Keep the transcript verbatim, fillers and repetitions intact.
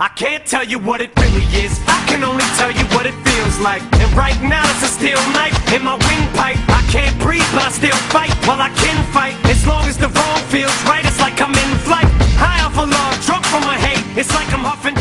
I can't tell you what it really is, I can only tell you what it feels like. And right now it's a steel knife in my windpipe. I can't breathe but I still fight, while I can fight. As long as the wrong feels right, it's like I'm in flight. High off of love, drunk from my hate, it's like I'm huffing